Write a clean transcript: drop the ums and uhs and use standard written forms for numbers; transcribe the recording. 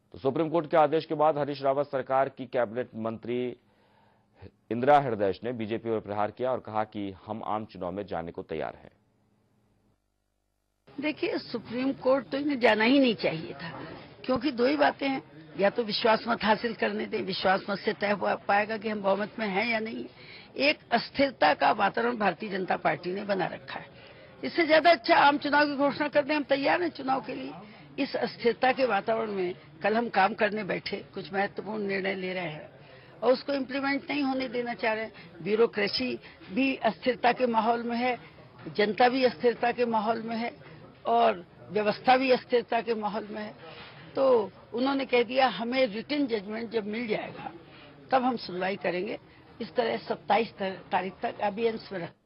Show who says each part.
Speaker 1: तो supreme court के आदेश के बाद हरीश रावत सरकार की कैबिनेट मंत्री इंदिरा हृदयेश ने बीजेपी पर प्रहार किया और कहा कि हम आम चुनाव में जाने को तैयार हैं।
Speaker 2: देखिए, सुप्रीम कोर्ट तो इन्हें जाना ही नहीं चाहिए था, क्योंकि दो ही बातें हैं, या तो विश्वास मत हासिल करने दें, विश्वास मत से तय हो पाएगा कि हम बहुमत में हैं या नहीं। एक अस्थिरता का वातावरण भारतीय जनता पार्टी ने बना रखा है। इससे ज्यादा अच्छा आम चुनाव की घोषणा कर दें, हम तैयार हैं चुनाव के लिए। इस अस्थिरता के वातावरण में कल हम काम करने बैठे, कुछ महत्वपूर्ण निर्णय ले रहे हैं और उसको इम्प्लीमेंट नहीं होने देना चाह रहे हैं। ब्यूरोक्रेसी भी अस्थिरता के माहौल में है, जनता भी अस्थिरता के माहौल में है और व्यवस्था भी अस्थिरता के माहौल में है। तो उन्होंने कह दिया हमें रिटन जजमेंट जब मिल जाएगा तब हम सुनवाई करेंगे। इस तरह 27 तारीख तक अभियंस में रख